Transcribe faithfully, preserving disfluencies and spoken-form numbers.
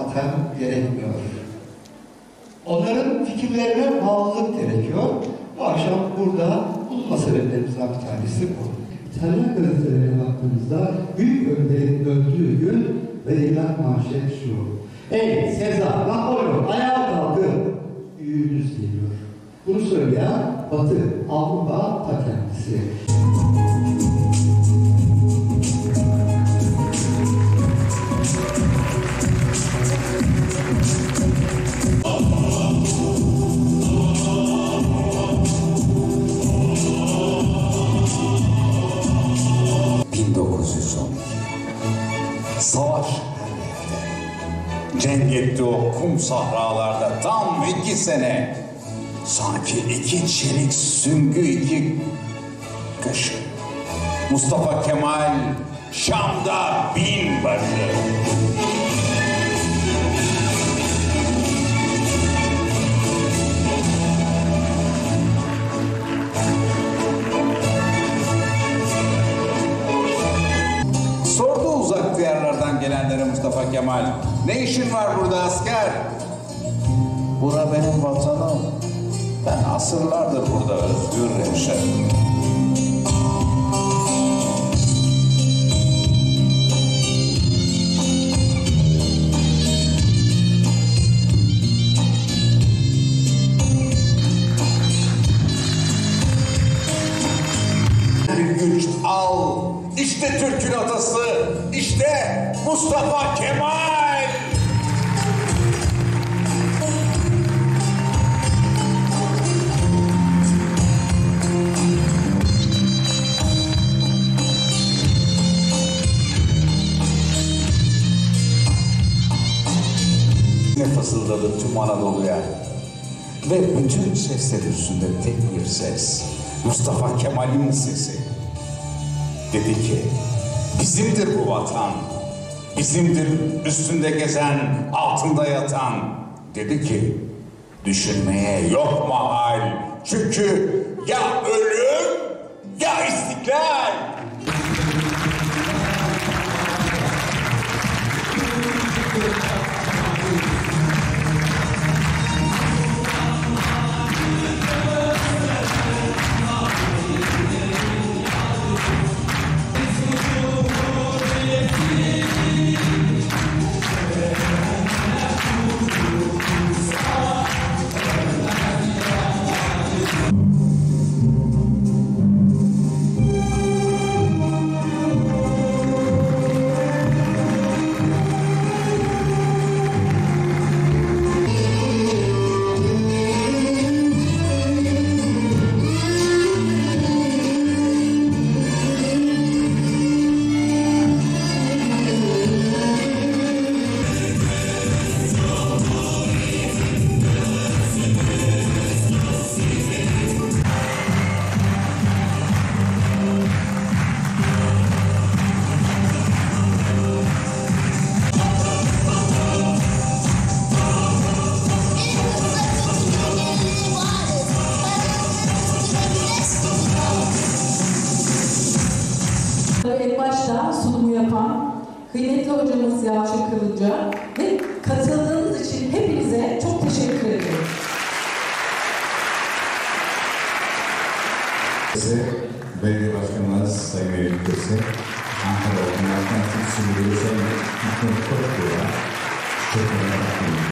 matem gerekmiyor. Onların fikirlerine bağlılık gerekiyor. Bu akşam burada bulunma sebeplerimizden bir tanesi bu. İtalyan gazetelerine baktığımızda büyük önderin öldüğü gün verilen manşet şu: "Ey Sezar, Napolyon, ayağa kalkın, büyüğünüz geliyor." Bunu söyleyen Batı, Avrupa ta kendisi. bin dokuz yüz on. Savaş her yerde. Cenk etti o kum sahralarda tam iki sene. Sanki iki çelik süngü iki kaşı. Mustafa Kemal Şam'da binbaşı. Sordu uzak diyarlardan gelenlere Mustafa Kemal: "Ne işin var burada asker?" "Bura benim vatanım. Ben asırlardır burada özgür yaşarım." Bir güç al. İşte Türk'ün atası. İşte Mustafa Kemal. Ne fısıldadı tüm Anadolu'ya. Ve bütün sesler üstünde tek bir ses. Mustafa Kemal'in sesi. Dedi ki, bizimdir bu vatan. Bizimdir üstünde gezen, altında yatan. Dedi ki, düşünmeye yok mahal. Çünkü ya ölüm ya istiklal. En başta sunumu yapan kıymetli hocamız Yalçın Kılıç'a ve katıldığınız için hepinize çok teşekkür ederim. Belediye Başkanımız Sayın Eylül Köse, Ankara Okulundan Tüm Sürücüleri Sayın Mahmut Korktuğ'a çok önemli.